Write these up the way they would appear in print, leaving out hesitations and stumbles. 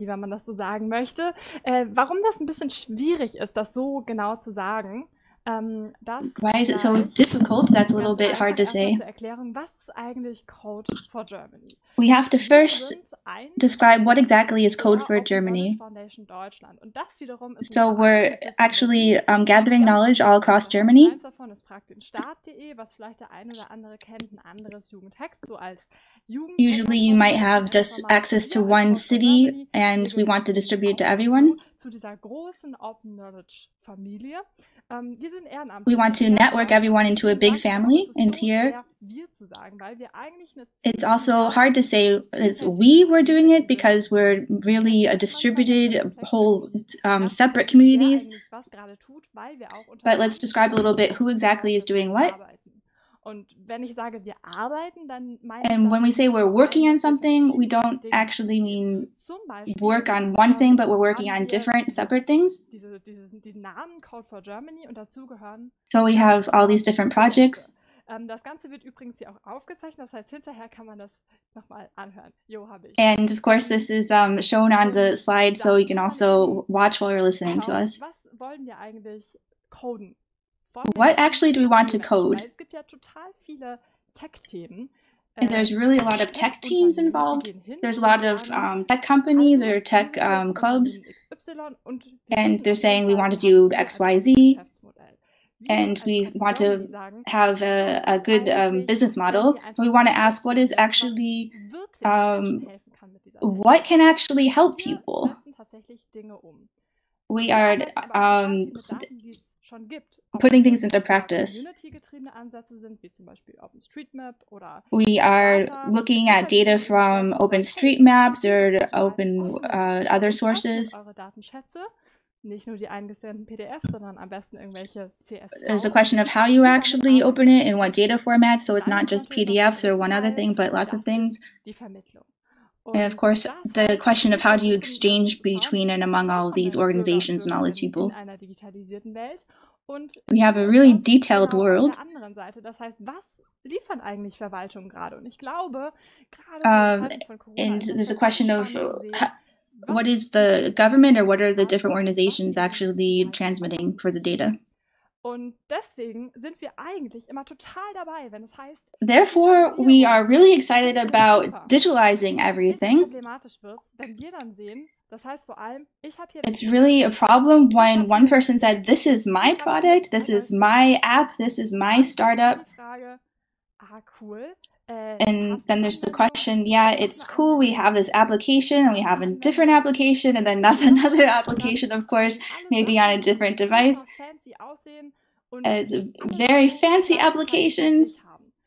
Germany, wenn man das so sagen möchte. Warum das ein bisschen schwierig ist, das so genau zu sagen, why is it so difficult? That's a little bit hard to say. Zur Erklärung, was ist eigentlich Code for Germany? We have to first describe what exactly is Code for Germany. So we're actually gathering knowledge all across Germany. Usually you might have just access to one city and we want to distribute to everyone. We want to network everyone into a big family, and here it's also hard to say it's we were doing it because we're really a distributed whole separate communities. But let's describe a little bit who exactly is doing what. And when we say we're working on something, we don't actually mean work on one thing, but we're working on different separate things. So we have all these different projects. Das Ganze wird übrigens hier auch aufgezeichnet, das heißt, hinterher kann man das nochmal anhören. Jo, habe ich. And of course, this is shown on the slide, so you can also watch while you're listening to us. Was wollen wir eigentlich coden? What actually do we want to code? Es gibt ja total viele Tech-Themen. And there's really a lot of tech teams involved. There's a lot of tech companies or tech clubs. And they're saying we want to do X, Y, Z. And we want to have a good business model. We want to ask what is actually, what can actually help people? We are putting things into practice. We are looking at data from OpenStreetMaps or open other sources. There's a question of how you actually open it and what data format, so it's not just PDFs or one other thing, but lots of things. And of course, the question of how do you exchange between and among all of these organizations and all these people. We have a really detailed world. And there's a question of what is the government or what are the different organizations actually transmitting for the data? Therefore, we are really excited about digitalizing everything. It's really a problem when one person said, this is my product, this is my app, this is my startup. And then there's the question, yeah, it's cool, we have this application and we have a different application and then another application, of course, maybe on a different device. It's very fancy applications,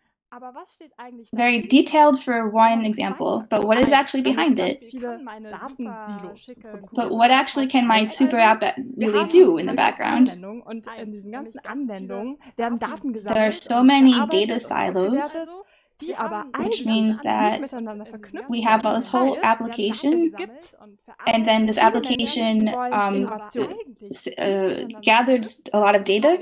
very detailed for one example, but what is actually behind it? But what actually can my super app really do in the background? There are so many data silos, which means that we have this whole application, and then this application gathered a lot of data.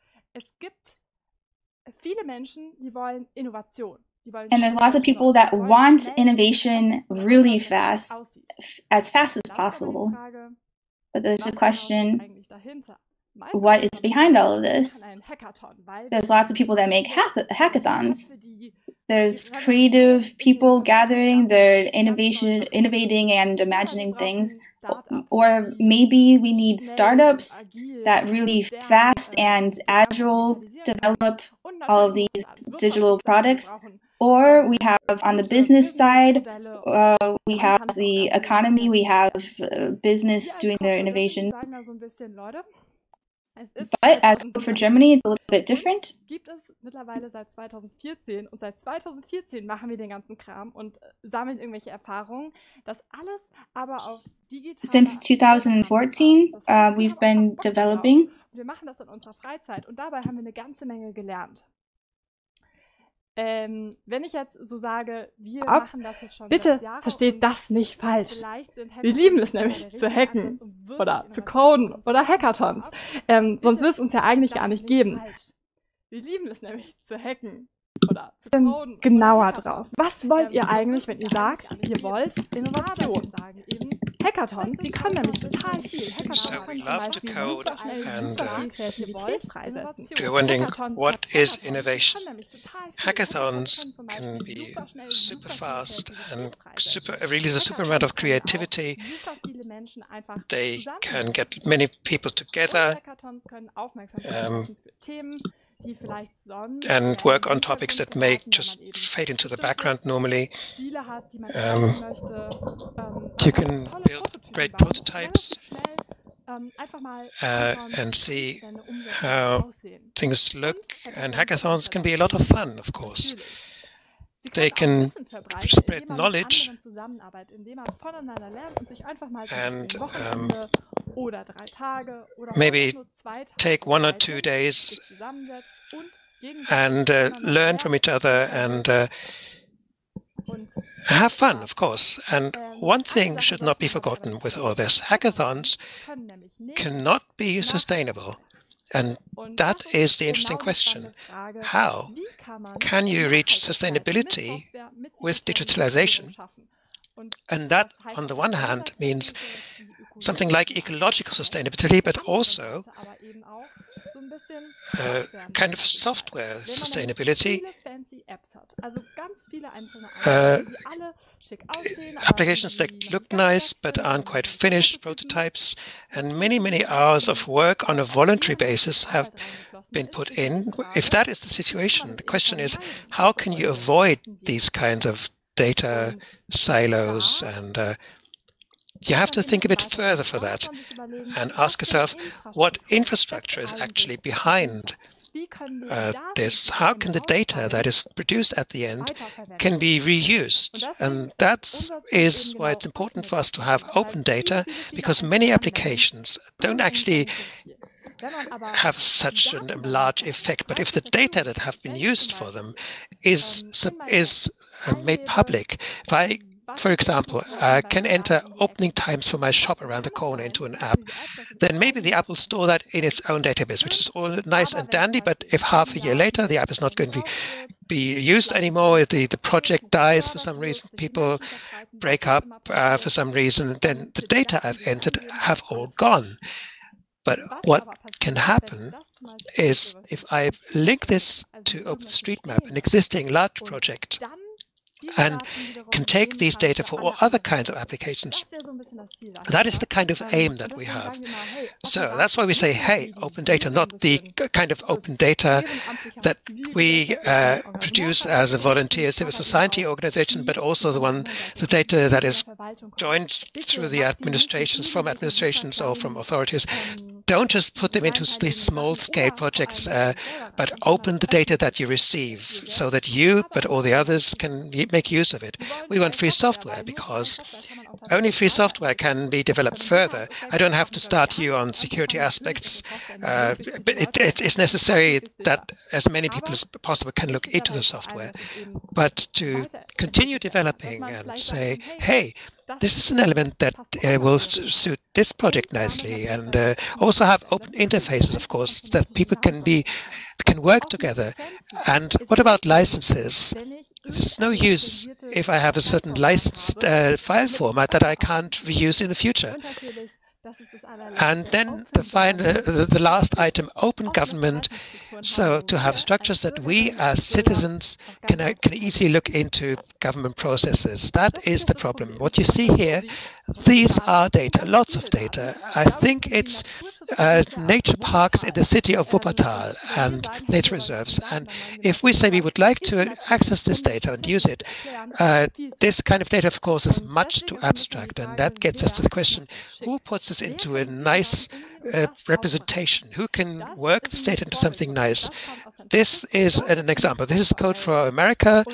And there's lots of people that want innovation really fast, as fast as possible. But there's a question, what is behind all of this? There's lots of people that make hackathons. There's creative people gathering, they're innovating and imagining things. Or maybe we need startups that really fast and agile develop all of these digital products. Or we have on the business side, we have the economy, we have business doing their innovation. But as Code for Germany, it's a little bit different. Gibt es mittlerweile seit 2014 und seit 2014 machen wir den ganzen Kram und sammeln irgendwelche Erfahrungen. Das alles aber auf digitale. Since 2014, we've been developing. Wir machen das in unserer Freizeit und dabei haben wir eine ganze Menge gelernt. Wenn ich jetzt so sage, wir machen das jetzt schon bitte versteht das nicht falsch. Wir lieben es nämlich zu hacken oder zu coden oder Hackathons. Sonst wird es uns ja eigentlich gar nicht geben. Wir lieben es nämlich zu hacken oder zu coden. Genauer drauf. Was wollt ihr eigentlich, wenn ihr sagt, ihr wollt Innovation? Hackathons, die können nämlich total viel. So we love to code and we're wondering what is innovation. Hackathons can be super fast and release a super amount of creativity. They can get many people together and work on topics that may just fade into the background normally. You can build great prototypes and see how things look, and hackathons can be a lot of fun, of course. They can spread knowledge and maybe take 1 or 2 days and learn from each other and have fun, of course. And one thing should not be forgotten with all this. Hackathons cannot be sustainable. And that is the interesting question. How can you reach sustainability with digitalization? And that, on the one hand, means something like ecological sustainability, but also kind of software sustainability, applications that look nice but aren't quite finished, prototypes, and many, many hours of work on a voluntary basis have been put in. If that is the situation, the question is, how can you avoid these kinds of data silos? And you have to think a bit further for that and ask yourself what infrastructure is actually behind this. How can the data that is produced at the end can be reused? And that is why it's important for us to have open data, because many applications don't actually have such a large effect. But if the data that have been used for them is made public, if I, for example, can enter opening times for my shop around the corner into an app, then maybe the app will store that in its own database, which is all nice and dandy. But if half a year later the app is not going to be used anymore, if the project dies for some reason, people break up for some reason, then the data I've entered have all gone. But what can happen is if I link this to OpenStreetMap, an existing large project, and can take these data for all other kinds of applications. That is the kind of aim that we have. So that's why we say, hey, open data, not the kind of open data that we produce as a volunteer civil society organization, but also the data that is joined through the administrations, from administrations or from authorities. Don't just put them into these small-scale projects, but open the data that you receive so that you, but all the others, can make use of it. We want free software because only free software can be developed further. I don't have to start you on security aspects, but it is necessary that as many people as possible can look into the software. But to continue developing and say, hey, this is an element that will suit this project nicely, and also have open interfaces, of course, that people can work together. And what about licenses? There's no use if I have a certain licensed file format that I can't reuse in the future. And then the last item, open government. So to have structures that we as citizens can easily look into government processes. That is the problem. What you see here, these are data, lots of data. I think it's nature parks in the city of Wuppertal and nature reserves. And if we say we would like to access this data and use it, this kind of data, of course, is much too abstract. And that gets us to the question, who puts this into a nice representation? Who can work this data into something nice? This is an example. This is code for America.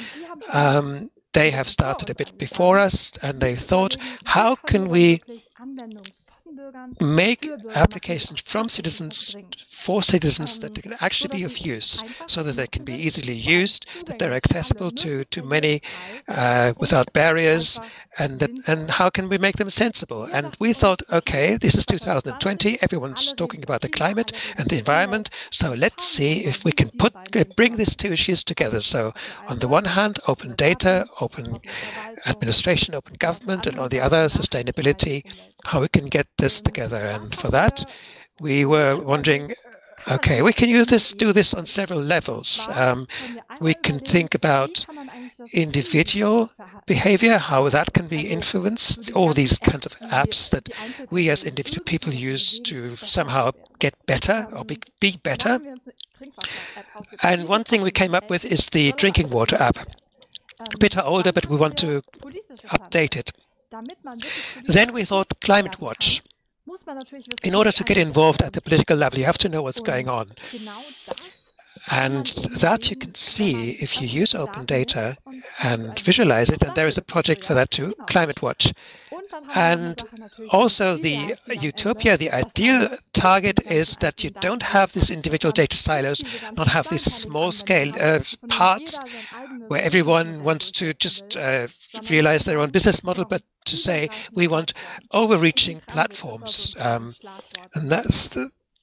They have started a bit before us, and they thought, how can we make applications from citizens for citizens that can actually be of use, so that they can be easily used, that they're accessible to many without barriers, and how can we make them sensible? And we thought, okay, this is 2020, everyone's talking about the climate and the environment, so let's see if we can bring these two issues together. So on the one hand, open data, open administration, open government, and on the other, sustainability, how we can get this together. And for that, we were wondering, okay, we can do this on several levels. We can think about individual behavior, how that can be influenced, all these kinds of apps that we as individual people use to somehow get better or be better. And one thing we came up with is the drinking water app. A bit older, but we want to update it. Then we thought Climate Watch. In order to get involved at the political level, you have to know what's going on. And that you can see if you use open data and visualize it. And there is a project for that too, Climate Watch. And also the utopia, the ideal target is that you don't have these individual data silos, not have these small-scale parts where everyone wants to just realize their own business model, but to say we want overreaching platforms. And that's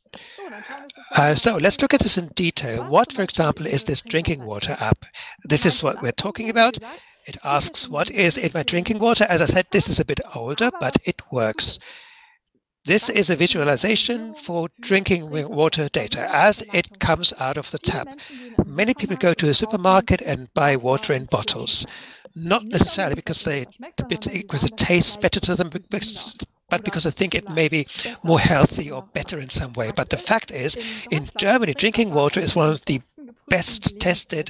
so let's look at this in detail. What, for example, is this drinking water app? This is what we're talking about. It asks, what is in my drinking water? As I said, this is a bit older, but it works. This is a visualization for drinking water data as it comes out of the tap. Many people go to a supermarket and buy water in bottles, not necessarily because it tastes better to them, but because I think it may be more healthy or better in some way. But the fact is, in Germany, drinking water is one of the best tested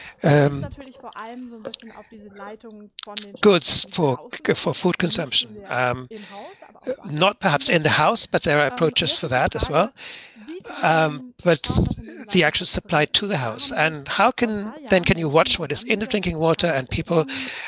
goods for food consumption. Not perhaps in the house, but there are approaches for that as well. But the actual supply to the house. And how can you watch what is in the drinking water? And people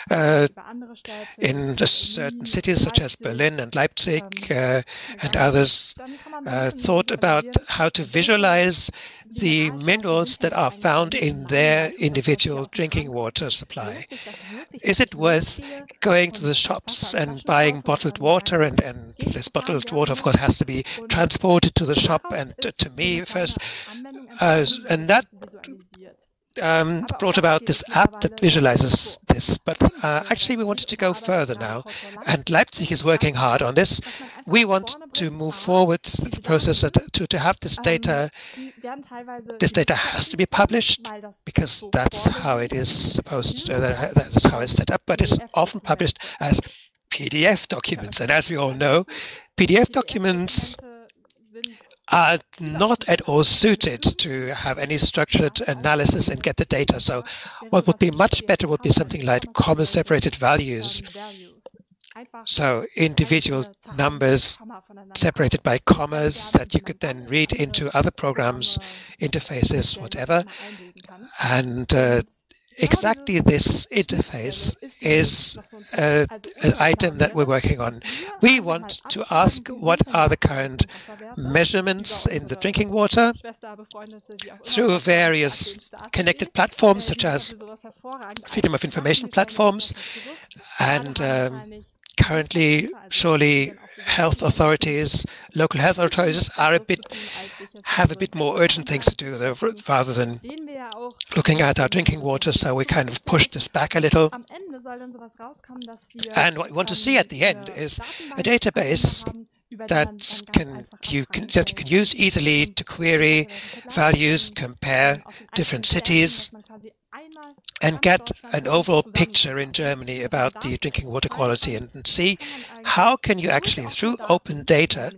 in certain cities such as Berlin and Leipzig and others thought about how to visualize the minerals that are found in their individual drinking water supply. Is it worth going to the shops and buying bottled water? And this bottled water, of course, has to be transported to the shop and to me first. And that brought about this app that visualizes this. But actually, we wanted to go further now. And Leipzig is working hard on this. We want to move forward the process to have this data. This data has to be published because that's how it is supposed to, that's how it's set up, but it's often published as PDF documents. And as we all know, PDF documents are not at all suited to have any structured analysis and get the data. So what would be much better would be something like comma-separated values. So individual numbers separated by commas that you could then read into other programs, interfaces, whatever. And exactly this interface is an item that we're working on. We want to ask what are the current measurements in the drinking water through various connected platforms such as freedom of information platforms, and currently, surely health authorities, local health authorities have a bit more urgent things to do rather than looking at our drinking water. So we kind of pushed this back a little. And what we want to see at the end is a database that you can use easily to query values, compare different cities, and get an overall picture in Germany about the drinking water quality, and see how can you actually, through open data,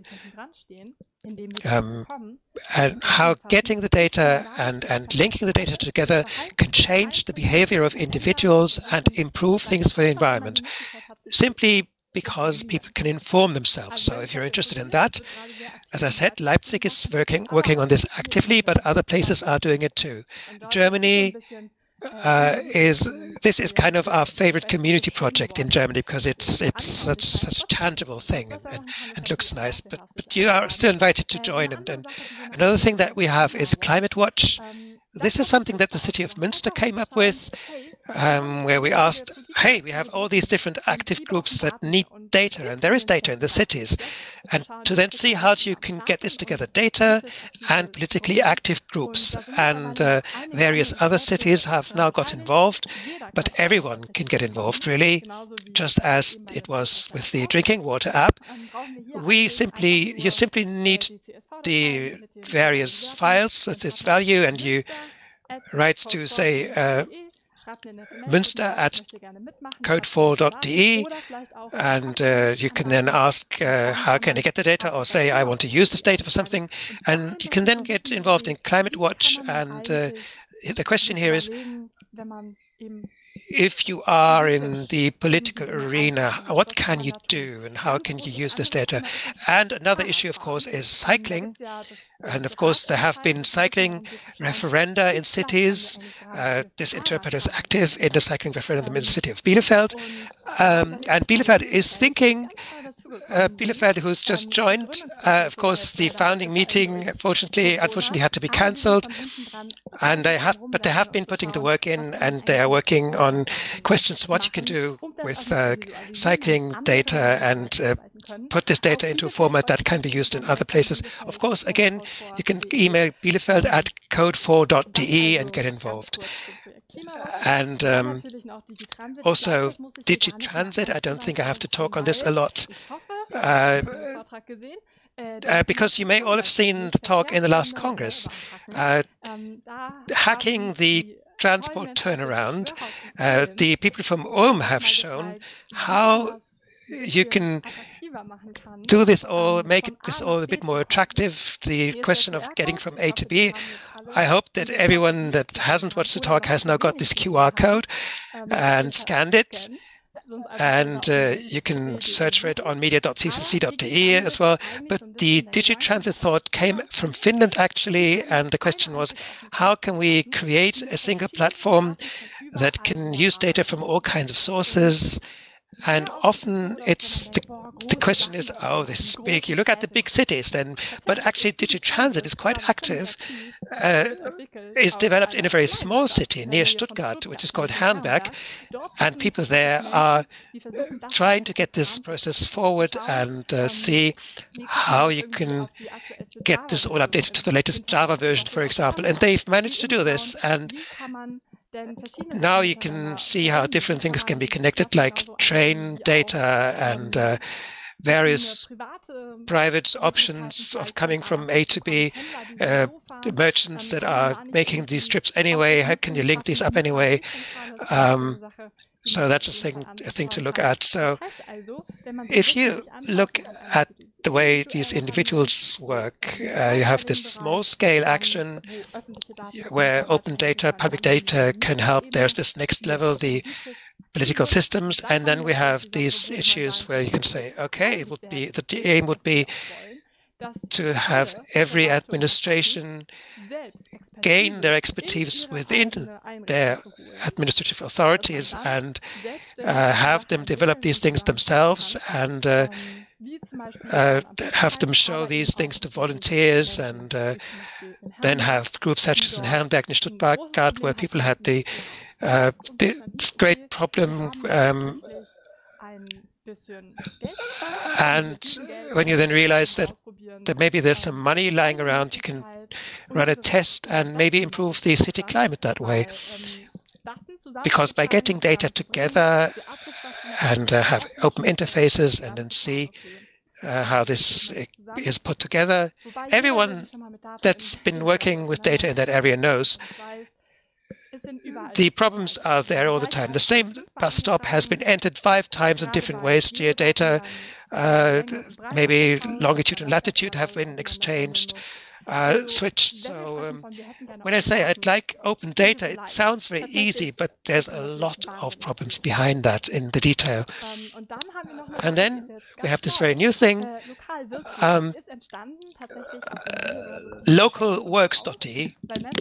and how getting the data and linking the data together can change the behavior of individuals and improve things for the environment, simply because people can inform themselves. So if you're interested in that, as I said, Leipzig is working on this actively, but other places are doing it too. Germany this is kind of our favorite community project in Germany because it's such a tangible thing and looks nice. But you are still invited to join. And another thing that we have is Climate Watch. This is something that the city of Münster came up with, where we asked, hey, we have all these different active groups that need data, and there is data in the cities, and to then see how you can get this together, data and politically active groups. And various other cities have now got involved, but everyone can get involved, really, just as it was with the drinking water app. You simply need the various files with its value, and you write to, say, Münster at code4.de, and you can then ask, how can I get the data, or say, I want to use this data for something, and you can then get involved in Climate Watch. And the question here is, if you are in the political arena, what can you do and how can you use this data? And another issue, of course, is cycling. And of course, there have been cycling referenda in cities. This interpreter is active in the cycling referendum in the city of Bielefeld. And Bielefeld is thinking, Bielefeld, who's just joined, of course, the founding meeting, unfortunately had to be cancelled. And they have been putting the work in, and they are working on questions what you can do with cycling data and put this data into a format that can be used in other places. Of course, again, you can email Bielefeld at code4.de and get involved. And also DigiTransit, I don't think I have to talk on this a lot. Because you may all have seen the talk in the last Congress, hacking the transport turnaround. The people from Ulm have shown how you can do this all, make this all a bit more attractive, the question of getting from A to B. I hope that everyone that hasn't watched the talk has now got this QR code and scanned it. And you can search for it on media.ccc.de as well. But the DigiTransit thought came from Finland, actually, and the question was, how can we create a single platform that can use data from all kinds of sources? And often it's the question is, oh, this is big. You look at the big cities then, but actually DigiTransit is quite active. Is developed in a very small city near Stuttgart, which is called Hernberg, and people there are trying to get this process forward and see how you can get this all updated to the latest Java version, for example. And they've managed to do this, and now you can see how different things can be connected, like train data and various private options of coming from A to B, the merchants that are making these trips anyway, how can you link these up anyway? So that's a thing to look at. So if you look at the way these individuals work, you have this small-scale action where open data, public data can help. There's this next level, the political systems, and then we have these issues where you can say, okay, the aim would be to have every administration gain their expertise within their administrative authorities and have them develop these things themselves and have them show these things to volunteers, and then have groups such as in Hernberg and Stuttgart, where people had this great problem. And when you then realize that maybe there's some money lying around, you can run a test and maybe improve the city climate that way. Because by getting data together and have open interfaces and then see how this is put together, everyone that's been working with data in that area knows the problems are there all the time. The same bus stop has been entered 5 times in different ways. Geodata, maybe longitude and latitude have been exchanged. switched. So when I say I'd like open data, it sounds very easy, but there's a lot of problems behind that in the detail. And then we have this very new thing, localworks.de.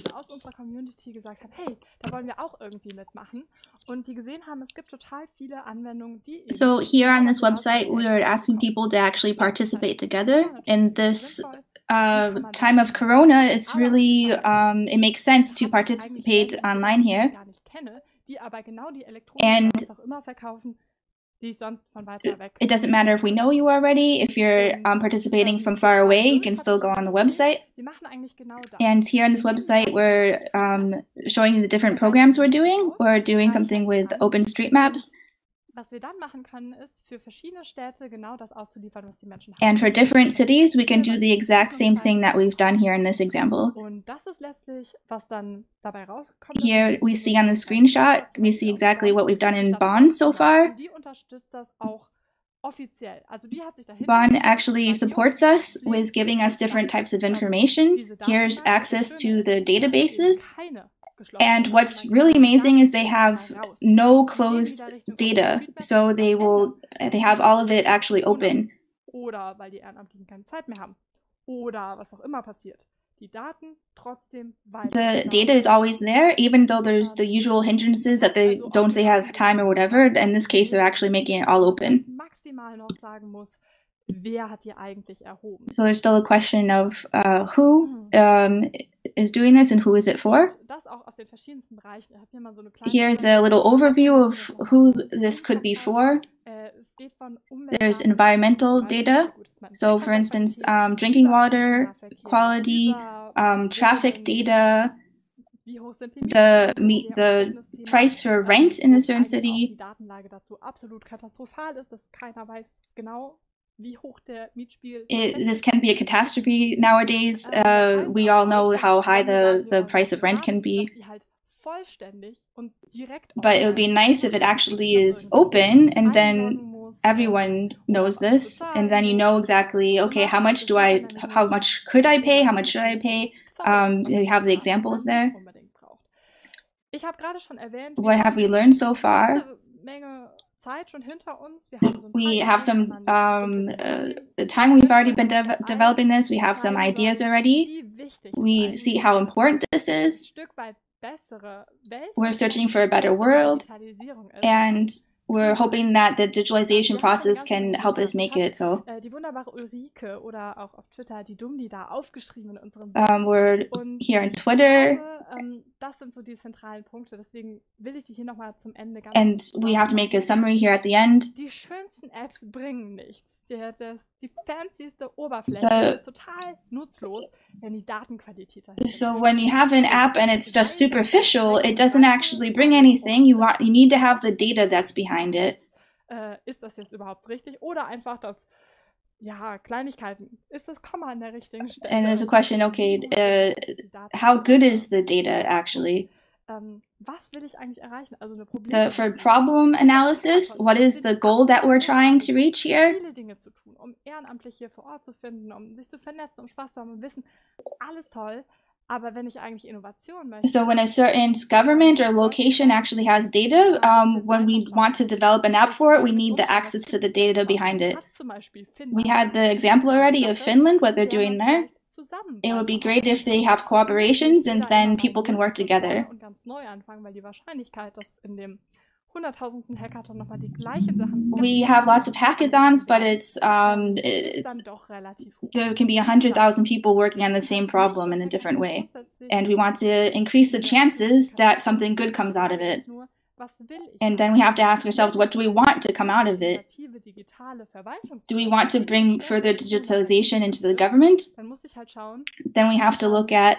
So here on this website, we are asking people to actually participate together. In this time of Corona, it's really, it makes sense to participate online here. And it doesn't matter if we know you already. If you're participating from far away, you can still go on the website. And here on this website, we're showing you the different programs we're doing. We're doing something with OpenStreetMaps. And for different cities, we can do the exact same thing that we've done here in this example. Here we see on the screenshot, we see exactly what we've done in Bonn so far. Bonn actually supports us with giving us different types of information. Here's access to the databases. And what's really amazing is they have no closed data, so they have all of it actually open. The data is always there, even though there's the usual hindrances that they don't say have time or whatever. In this case, they're actually making it all open. So there's still a question of who is doing this and who is it for. Here's a little overview of who this could be for. There's environmental data. So for instance, drinking water quality, traffic data, the price for rent in a certain city. This can be a catastrophe nowadays. We all know how high the price of rent can be. But it would be nice if it actually is open, and then everyone knows this, and then you know exactly, okay, how much could I pay? How much should I pay? You have the examples there. What have we learned so far? We have some time we've already been developing this. We have some ideas already. We see how important this is. We're searching for a better world, and we're hoping that the digitalization process can help us make it so. We're here on Twitter, and we have to make a summary here at the end. So when you have an app and it's just superficial, it doesn't actually bring anything. You need to have the data that's behind it. And there's a question, okay, how good is the data actually? For problem analysis, what is the goal that we're trying to reach here? So when a certain government or location actually has data, when we want to develop an app for it, we need the access to the data behind it. We had the example already of Finland, what they're doing there. It would be great if they have cooperations and then people can work together. We have lots of hackathons, but there can be 100,000 people working on the same problem in a different way. And we want to increase the chances that something good comes out of it. And then we have to ask ourselves, what do we want to come out of it? Do we want to bring further digitalization into the government? Then we have to look at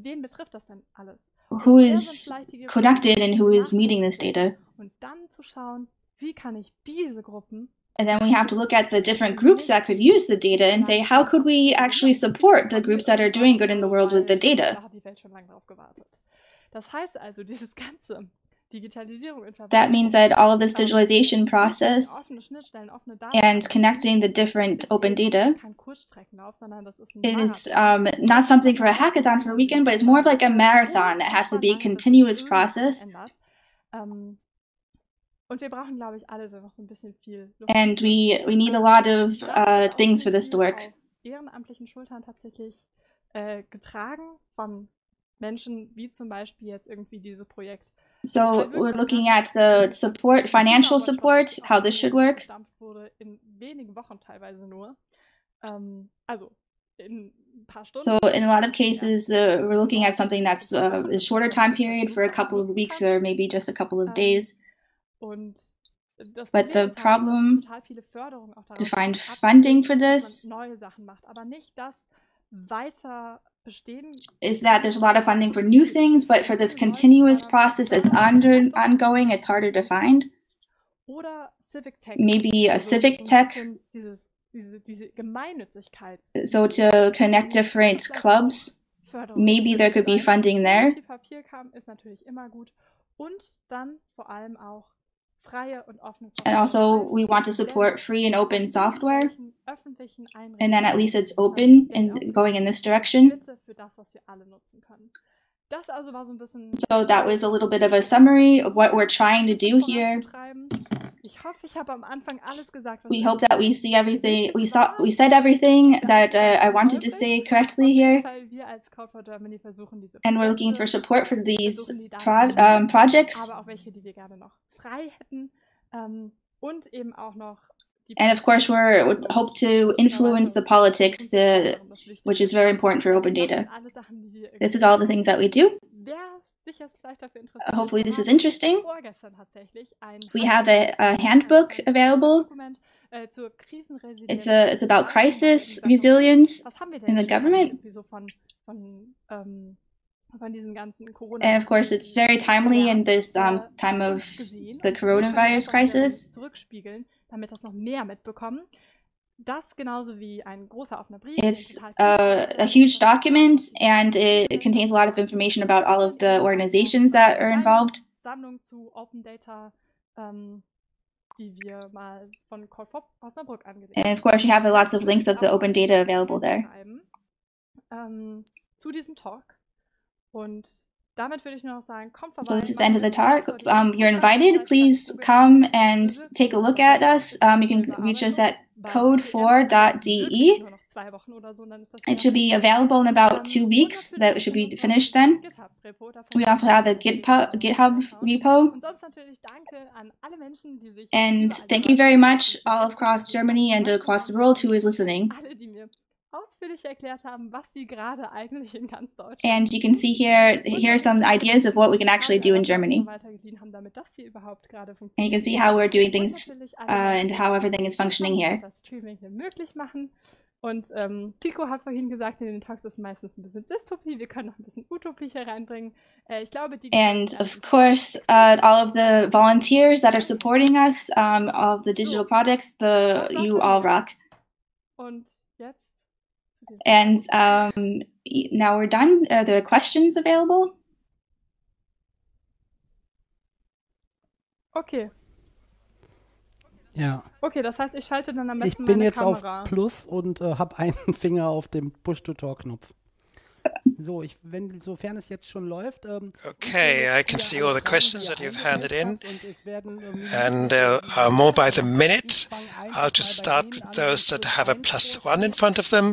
who is connected and who is needing this data. And then we have to look at the different groups that could use the data and say, how could we actually support the groups that are doing good in the world with the data? That means that all of this digitalization process and connecting the different open data is not something for a hackathon for a weekend, but it's more of like a marathon. It has to be a continuous process. And we need a lot of things for this to work. So we're looking at the support, financial support, how this should work. So in a lot of cases, we're looking at something that's a shorter time period for a couple of weeks or maybe just a couple of days. But the problem to find funding for this is that there's a lot of funding for new things, but for this continuous process that's ongoing, it's harder to find. Maybe a civic tech. So to connect different clubs, maybe there could be funding there. And also, we want to support free and open software. And then at least it's open and going in this direction. So that was a little bit of a summary of what we're trying to do here. We hope that we see everything. We said everything that I wanted to say correctly here. And we're looking for support for these projects. And of course, we hope to influence the politics, which is very important for open data. This is all the things that we do. Hopefully this is interesting. We have a handbook available. It's about crisis resilience in the government. And of course, it's very timely in this time of the coronavirus crisis. It's a huge document, and it contains a lot of information about all of the organizations that are involved. And of course, you have lots of links of the open data available there. So this is the end of the talk. You're invited. Please come and take a look at us. You can reach us at code4.de. It should be available in about 2 weeks. That should be finished then. We also have a GitHub repo. And thank you very much all across Germany and across the world who is listening. And you can see here are some ideas of what we can actually do in Germany. And you can see how we're doing things and how everything is functioning here. Und Pico hat vorhin gesagt, in den Talks ist meistens ein bisschen Dystopie, wir können noch ein bisschen Utopie hier reinbringen. Ich glaube, and of course, all of the volunteers that are supporting us, all of the digital projects, you all rock. Und jetzt? And now we're done. Are there questions available? Okay. Ja. Okay, das heißt, ich schalte dann am besten Ich bin meine jetzt Kamera. auf Plus und habe einen Finger auf dem Push-to-Talk-Knopf. So, sofern es jetzt schon läuft. Okay, I can see all the questions that you've handed in, and there are more by the minute. I'll just start with those that have a +1 in front of them.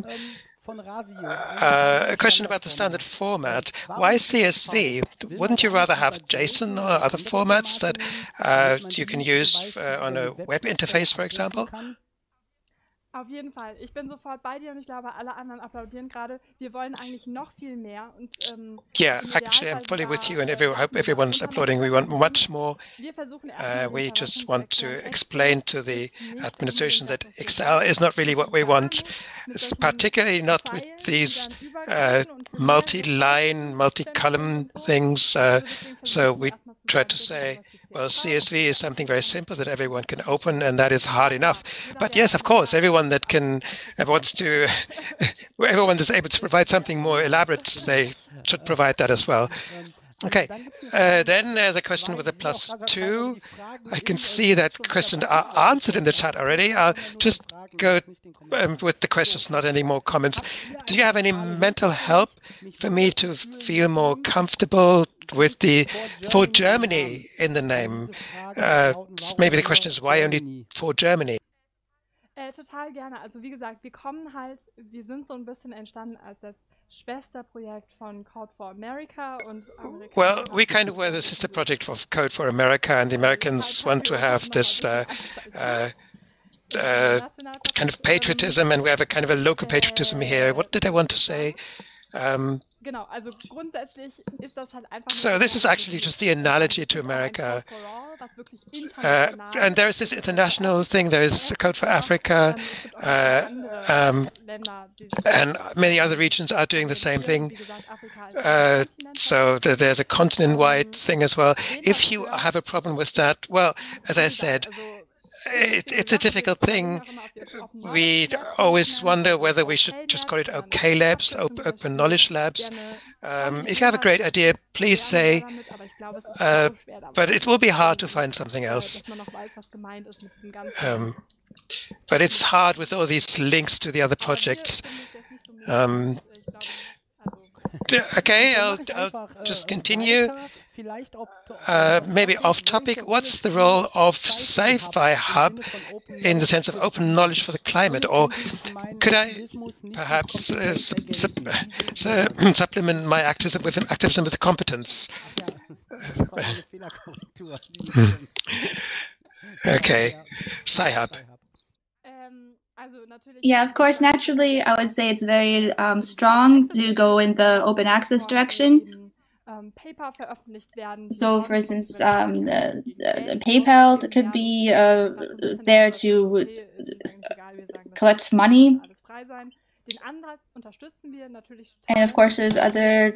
A question about the standard format. Why CSV? Wouldn't you rather have JSON or other formats that you can use on a web interface, for example? Auf jeden Fall. Ich bin sofort bei dir und ich glaube, alle anderen applaudieren gerade. Wir wollen eigentlich noch viel mehr. Und, yeah, actually, I'm fully with you, and I hope everyone's applauding. We want much more. We just want to explain to the administration that Excel is not really what we want, particularly not with these multi-line, multi-column things. So we try to say, well, CSV is something very simple that everyone can open, and that is hard enough. But yes, of course, everyone that wants to, everyone is able to provide something more elaborate, they should provide that as well. Okay, then there's a question with a +2. I can see that questions are answered in the chat already. I'll just go with the questions, not any more comments. Do you have any mental help for me to feel more comfortable with the for Germany in the name? Maybe the question is, why only for Germany? Total gerne. Also wie gesagt, wir sind so ein bisschen entstanden als das Schwesterprojekt von Code for America und Amerika. Well, we kind of were the sister project of Code for America, and the Americans want to have this kind of patriotism, and we have a kind of a local patriotism here. What did I want to say? Genau, also grundsätzlich ist das halt einfach. So this is actually just the analogy to America. And there is this international thing. There is a Code for Africa, and many other regions are doing the same thing. So there's a continent-wide thing as well. If you have a problem with that, well, as I said, it's a difficult thing. We always wonder whether we should just call it OK Labs, Open Knowledge Labs. If you have a great idea, please say, but it will be hard to find something else. But it's hard with all these links to the other projects. Okay, I'll just continue. Maybe off topic, what's the role of Sci-Fi Hub in the sense of open knowledge for the climate? Or could I perhaps supplement my activism with the competence? Okay, Sci-Hub. Yeah, of course, naturally, I would say it's very strong to go in the open access direction. So, for instance, the PayPal could be there to collect money. And of course, there's other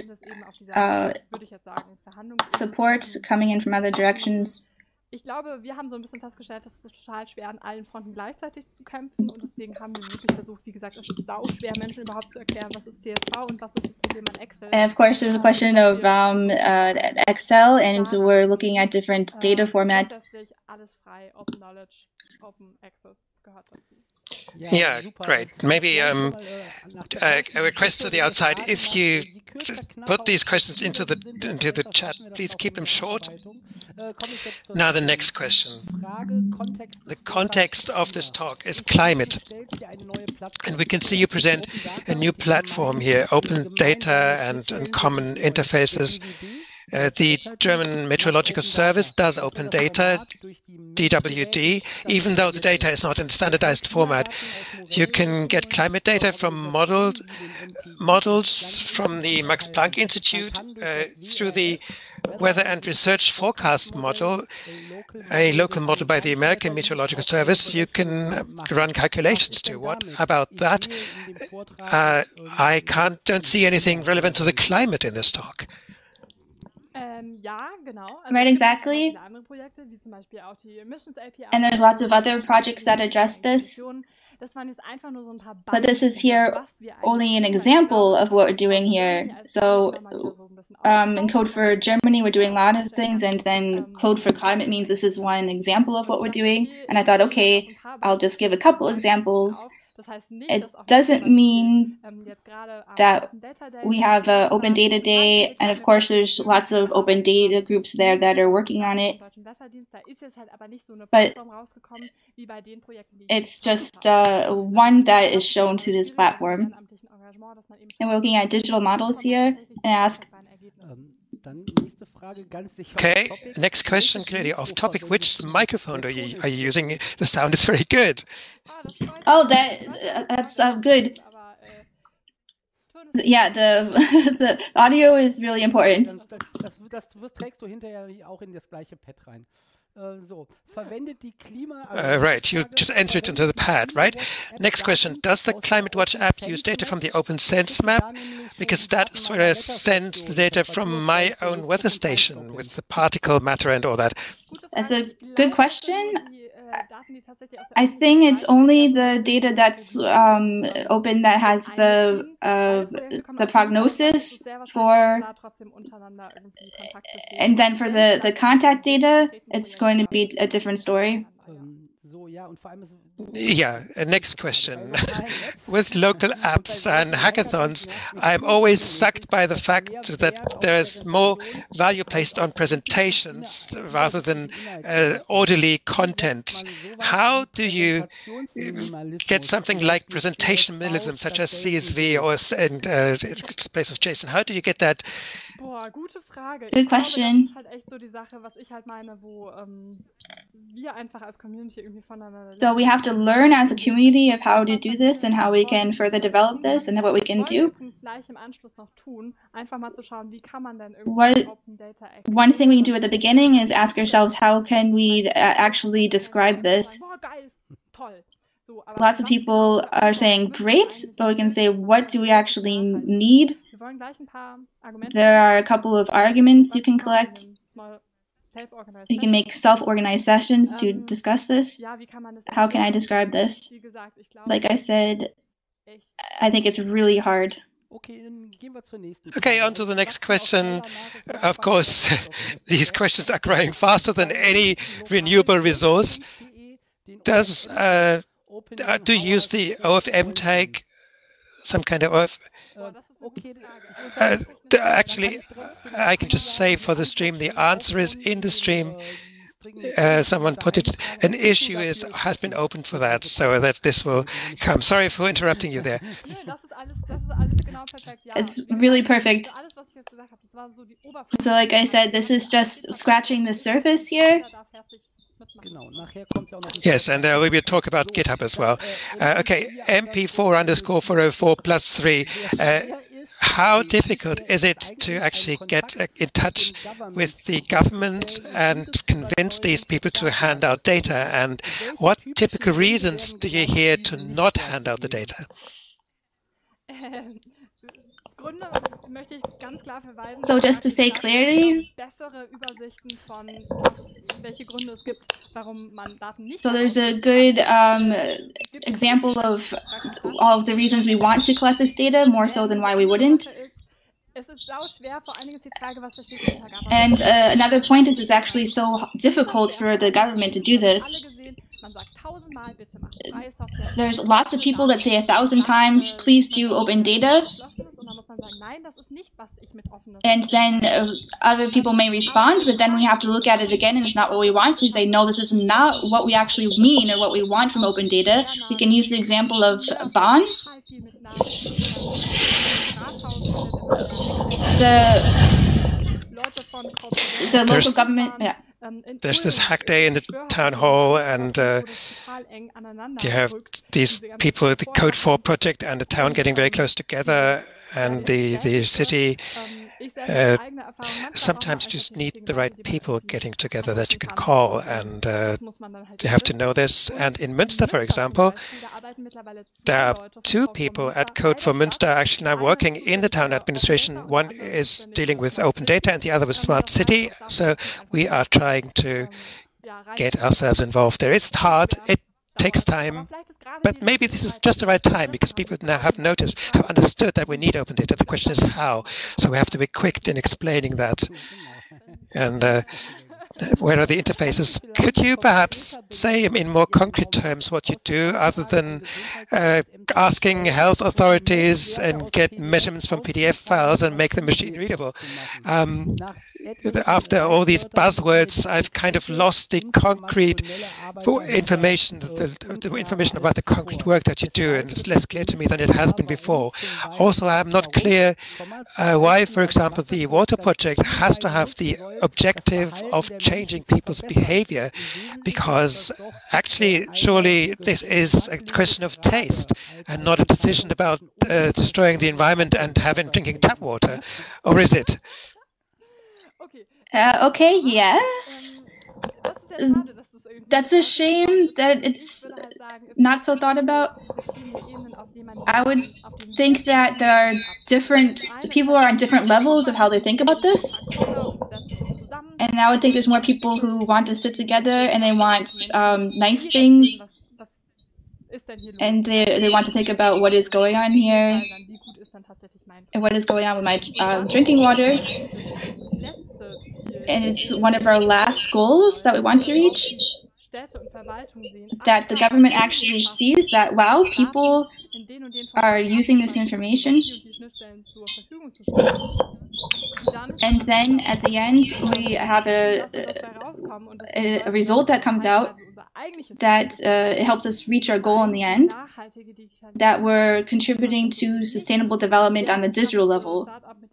support coming in from other directions. Ich glaube, wir haben so ein bisschen festgestellt, dass es total schwer an allen Fronten gleichzeitig zu kämpfen und deswegen haben wir wirklich versucht, wie gesagt, es ist sau schwer, Menschen überhaupt zu erklären, was ist CSV und was ist das Problem an Excel. And of course, there's a question of Excel, and we're looking at different data formats. Alles frei, Open Knowledge, Open Access gehört dazu. Yeah, great. Maybe a request to the outside. If you put these questions into the chat, please keep them short. Now the next question. The context of this talk is climate. And we can see you present a new platform here, open data and common interfaces. The German Meteorological Service does open data, DWD, even though the data is not in standardized format. You can get climate data from models from the Max Planck Institute through the Weather and Research Forecast model, a local model by the American Meteorological Service. You can run calculations too. What about that? I don't see anything relevant to the climate in this talk. Ja, genau. Right, exactly. And there's lots of other projects that address this. But this is here only an example of what we're doing here. So in Code for Germany, we're doing a lot of things, and then Code for Climate means this is one example of what we're doing. And I thought, okay, I'll just give a couple examples. It doesn't mean that we have an Open Data Day, and of course there's lots of open data groups there that are working on it, but it's just one that is shown to this platform. And we're looking at digital models here and ask, okay, next question, clearly off topic. Which microphone are you using? The sound is very good. Oh, that's good. Yeah, the audio is really important. Das trägst du hinterher auch in das gleiche Pad rein. Right, you just enter it into the pad, right? Next question. Does the Climate Watch app use data from the Open Sense map? Because that's where I send the data from my own weather station with the particle matter and all that. That's a good question. I think it's only the data that's open that has the prognosis for, and then for the contact data, it's going to be a different story. Yeah, next question. With local apps and hackathons, I'm always sucked by the fact that there's more value placed on presentations rather than orderly content. How do you get something like presentation minimalism, such as CSV or in place of JSON? How do you get that? Good question. So we have to learn as a community of how to do this and how we can further develop this and what we can do. One thing we can do at the beginning is ask ourselves, how can we actually describe this? Lots of people are saying great, but we can say, what do we actually need? There are a couple of arguments you can collect. You can make self-organized sessions to discuss this. How can I describe this? Like I said, I think it's really hard. Okay, on to the next question. Of course, these questions are growing faster than any renewable resource. Do you use the OFM tag, some kind of OFM? Actually, I can just say for the stream, the answer is in the stream. Someone put it, an issue has been opened for that, so that this will come. Sorry for interrupting you there. It's really perfect. So like I said, this is just scratching the surface here. Yes, and there will be a talk about GitHub as well. Okay, MP4_404+3. How difficult is it to actually get in touch with the government and convince these people to hand out data? And what typical reasons do you hear to not hand out the data? So just to say clearly, so there's a good example of all of the reasons we want to collect this data, more so than why we wouldn't. And another point is it's actually so difficult for the government to do this. There's lots of people that say 1,000 times, please do open data. And then other people may respond, but then we have to look at it again and it's not what we want. So we say, no, this is not what we actually mean or what we want from open data. We can use the example of Bonn. The local government, yeah. There's this hack day in the town hall, and you have these people, the Code 4 project and the town getting very close together, and the city. Sometimes you just need the right people getting together that you can call, and you have to know this. And in Münster, for example, there are 2 people at Code for Münster actually now working in the town administration. One is dealing with open data and the other with smart city. So we are trying to get ourselves involved there. It's hard. It takes time. But maybe this is just the right time, because people now have noticed, have understood that we need open data. The question is how. So we have to be quick in explaining that. And where are the interfaces? Could you perhaps say in more concrete terms what you do, other than asking health authorities and get measurements from PDF files and make them machine readable? After all these buzzwords, I've kind of lost the concrete information, the information about the concrete work that you do, and it's less clear to me than it has been before. Also, I'm not clear why, for example, the water project has to have the objective of changing people's behavior, because actually, surely this is a question of taste and not a decision about destroying the environment and drinking tap water, or is it? Okay, yes. That's a shame that it's not so thought about. I would think that there are people are on different levels of how they think about this. And And I would think there's more people who want to sit together and they want nice things. And they want to think about what is going on here and what is going on with my drinking water. And it's one of our last goals that we want to reach, that the government actually sees that, wow, people are using this information. And then at the end, we have a result that comes out that helps us reach our goal in the end, that we're contributing to sustainable development on the digital level.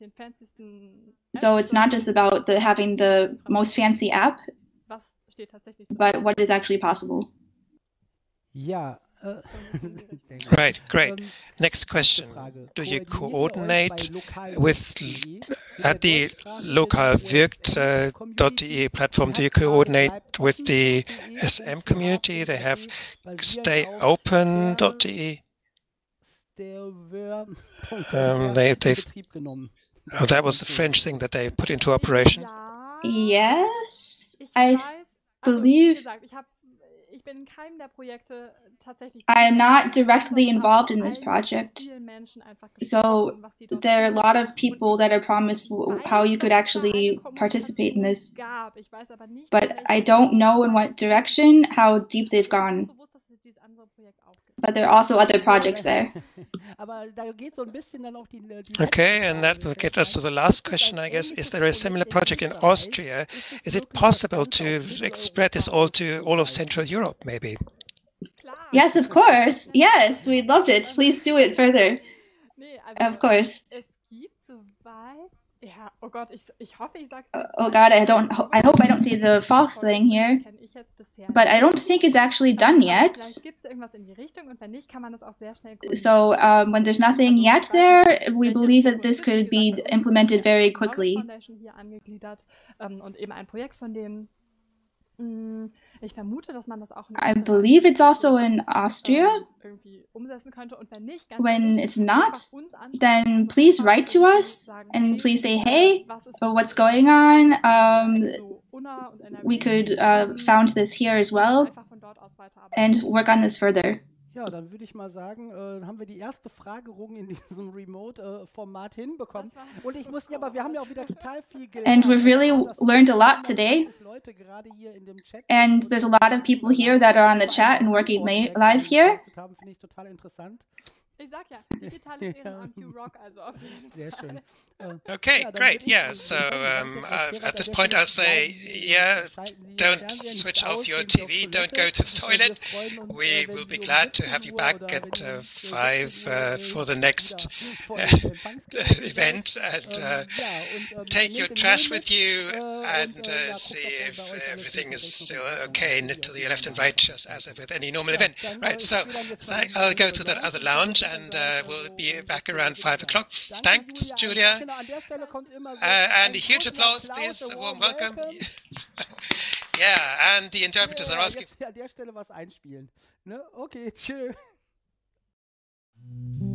So it's not just about having the most fancy app, but what is actually possible. Yeah. Right, great. Next question. Do you coordinate with, at the lokalwirkt.de platform, do you coordinate with the SM community? They have stayopen.de. That was the French thing that they put into operation. Yes, I believe. I am not directly involved in this project, so there are a lot of people that are promised how you could actually participate in this, but I don't know in what direction, how deep they've gone. But there are also other projects there. Okay, and that will get us to the last question, I guess. Is there a similar project in Austria? Is it possible to spread this all to all of Central Europe, maybe? Yes, of course. Yes, we'd love it. Please do it further. Of course. Oh God, I hope I don't see the false thing here. But I don't think it's actually done yet. So when there's nothing yet there, we believe that this could be implemented very quickly. I believe it's also in Austria. When it's not, then please write to us and please say, hey, what's going on? We could found this here as well and work on this further. Ja, dann würde ich mal sagen, haben wir die erste Fragerung in diesem Remote-Format hinbekommen. Und ich muss, aber wir haben ja auch wieder total viel gelernt. And we've really learned a lot today. And there's a lot of people here that are on the chat and working live here. Finde ich total interessant. Ich sag ja, digitales Ehrenamt, you rock, also auf jeden Sehr schön. Okay, great. Yeah, so at this point I'll say, yeah, don't switch off your TV, don't go to the toilet. We will be glad to have you back at 5 for the next event, and take your trash with you and see if everything is still okay to the left and right, just as with any normal event. Right, so I'll go to that other lounge and we'll be back around 5 o'clock. Thanks, Julia. And a huge applause, please. A warm welcome. Yeah, and the interpreters are asking. An der Stelle was einspielen. Ne? Okay, tschö.